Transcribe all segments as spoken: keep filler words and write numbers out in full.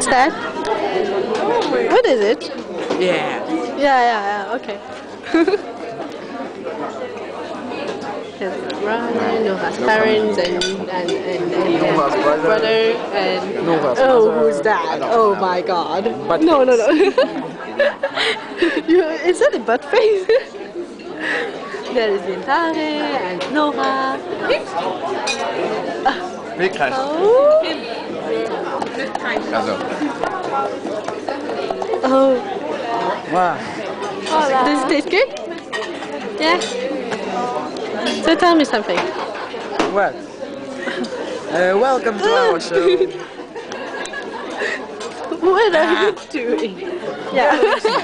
What's that? What is it? Yeah. Yeah, yeah, yeah, okay. There's Ryan, Nova's parents, and, and, and, and, and Nova's brother. brother, and... Nova's oh, mother. who's that? Oh my god. Butt no, no, face. no. you, is that a butt face? There is Yintare and Nova. Because. Oh. Oh. Wow. Does it taste good? Yeah. So tell me something. What? Uh, welcome to our show. What are you doing? Yeah.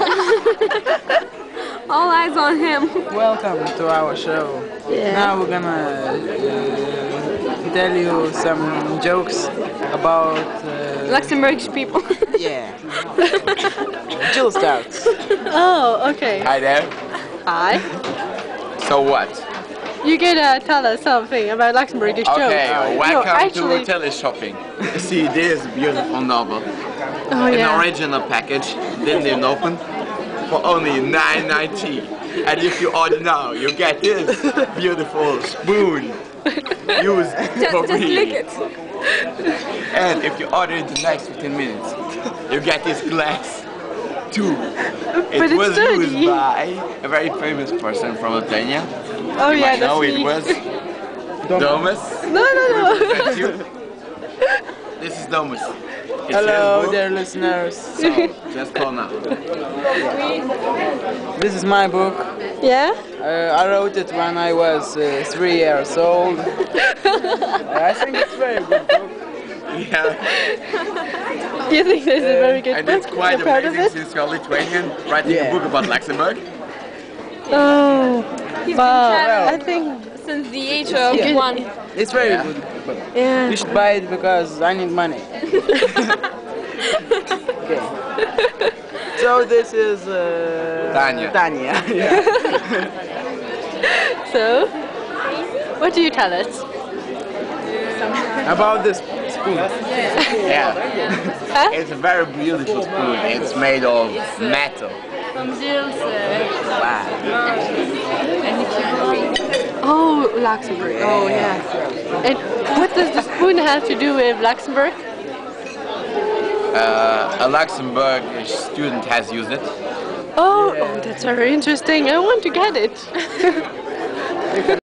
All eyes on him. Welcome to our show. Yeah. Now we're gonna uh, tell you some jokes about uh, Luxembourgish people. yeah. Jill starts. Oh, okay. Hi there. Hi. So what? You gotta tell us something about Luxembourgish jokes. Okay, welcome no, actually, to Teleshopping. See this beautiful novel. Oh An yeah. original package, didn't even open, for only nine ninety. And if you order now, you get this beautiful spoon. Used for just, just free. lick it. And if you order in the next fifteen minutes, you get this glass too. It But it's was dirty. used by a very famous person from Albania. Oh You yeah, might know that's it me. was Domus. No, no, no. That's you. This is Domus. It's Hello, his book, dear listeners. so just call now. This is my book. Yeah? Uh, I wrote it when I was uh, three years old. I think it's a very good book. Yeah, You think this is a very good and book? it's quite You're proud of amazing it? since you're Lithuanian writing Yeah. a book about Luxembourg. Oh, He's wow. been I traveling think, since the age of Yeah. one. It's very Yeah. good book. yeah. You should buy it because I need money. Okay. So this is uh, Tanya. Tanya. Yeah. So, what do you tell us? About this spoon. Yeah, Huh? it's a very beautiful spoon. It's made of metal. Wow. Oh, Luxembourg. Oh, yeah. And what does the spoon have to do with Luxembourg? Uh, a Luxembourg student has used it. Oh, oh, that's very interesting. I want to get it.